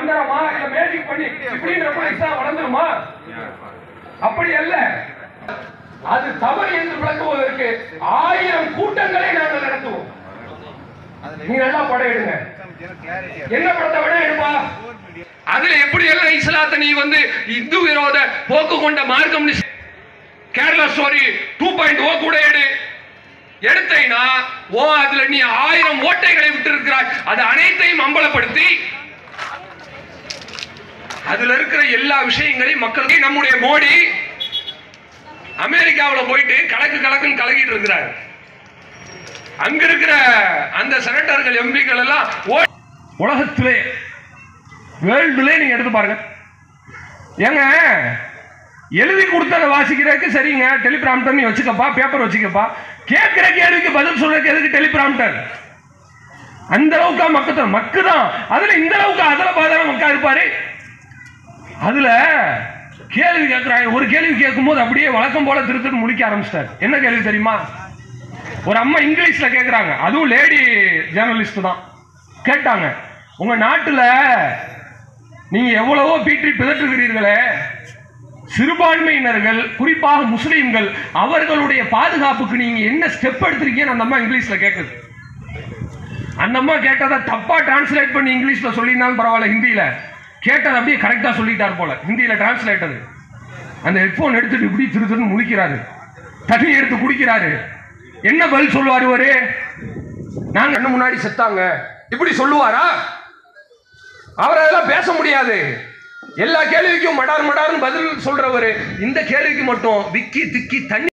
மந்திரமா இல்ல மேஜிக் பண்ணி இப்படின்றப்ப இஸ்லாம் வளர்ந்துருமா? அப்படி அல்ல. அது தவறு என்று விளக்குவதற்கு 1000 கூட்டங்களை நாங்கள் நடத்துவோம். நீங்க நல்லா படம் எடுங்க. என்ன படத்தை விட எடுப்பா? அதுல எப்படி எல்லாம் இஸ்லாத்தை நீ இந்து விரோத போக்கு கொண்ட மார்க்கம் கேரளா ஸ்டோரி 2.0 கூட எடுத்தீங்கன்னா அதுல நீ 1000 ஓட்டைகளை விட்டு இருக்கிறாய். அது அனைத்தையும் அம்பலப்படுத்தி அதுல இருக்கிற எல்லா விஷயங்களையும் மக்களுக்கு நம்முடைய மோடி அமெரிக்காவில் போயிட்டு கலக்குன்னு கலக்கிட்டு இருக்கிறார். அங்க இருக்கிற அந்த செனட்டர்கள் எம்பிக்கள் எல்லாம் உலகத்திலே வேர்ல்டுலே நீங்க எடுத்து பாருங்க. ஏங்க எழுதி கொடுத்தத வாசிக்கிறதுக்கு சரிங்க டெலிபிராம்டர் நீ வச்சுக்கப்பா, பேப்பர் வச்சுக்கப்பா. கேட்கிற கேள்விக்கு பதில் சொல்றதுக்கு எதுக்கு டெலிபிராம்டர்? அந்த அளவுக்கு மக்குதான். அதுல இந்த அளவுக்கு அதல பாதாள மக்கா இருப்பாரு. அதுல கேள்வி கேட்கிறாங்க. ஒரு கேள்வி கேட்கும் போது அப்படியே வழக்கம் போல திருத்துன்னு முடிக்க ஆரம்பிச்சிட்டாரு. என்ன கேள்வி தெரியுமா? ஒரு அம்மா இங்கிலீஷ்ல கேட்கிறாங்க. அதுவும் லேடி ஜேர்னலிஸ்ட் தான். கேட்டாங்க, உங்க நாட்டுல நீங்க எவ்வளவோ பீற்றி பிதற்றுகிறீர்களே, சிறுபான்மையினர்கள் குறிப்பாக முஸ்லீம்கள் அவர்களுடைய பாதுகாப்புக்கு நீங்க என்ன ஸ்டெப் எடுத்திருக்கீங்கன்னு அந்த அம்மா இங்கிலீஷ்ல கேட்குது. அந்த அம்மா கேட்டதை தப்பா டிரான்ஸ்லேட் பண்ணி இங்கிலீஷ்ல சொல்லியிருந்தாலும் பரவாயில்ல, ஹிந்தியில கேட்டது அப்படியே கரெக்டா சொல்லிட்டார் போல. ஹிந்தியில டிரான்ஸ்லேட். அந்த ஹெட்போன் எடுத்துட்டு இப்படி திருத்துன்னு முழிக்கிறாரு, தண்ணி எடுத்து குடிக்கிறாரு. என்ன பதில் சொல்லுவாரு? ஒரு நாங்க என்ன முன்னாடி செத்தாங்க இப்படி சொல்லுவாரா? அவர் அதெல்லாம் பேச முடியாது. எல்லா கேள்விக்கும் மடார் மடார்னு பதில் சொல்றவரு இந்த கேள்விக்கு மட்டும் விக்கி திக்கி தண்ணி